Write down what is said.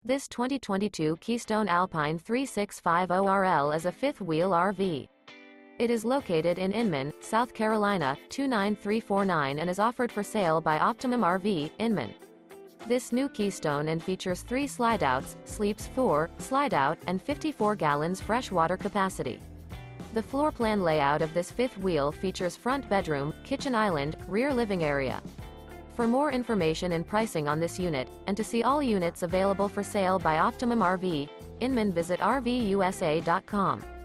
This 2022 Keystone Alpine 3650RL is a fifth-wheel RV. It is located in Inman, South Carolina, 29349 and is offered for sale by Optimum RV, Inman. This new Keystone and features 3 slideouts, sleeps 4, slideout, and 54 gallons fresh water capacity. The floor plan layout of this fifth wheel features front bedroom, kitchen island, rear living area. For more information and pricing on this unit, and to see all units available for sale by Optimum RV, Inman, visit RVUSA.com.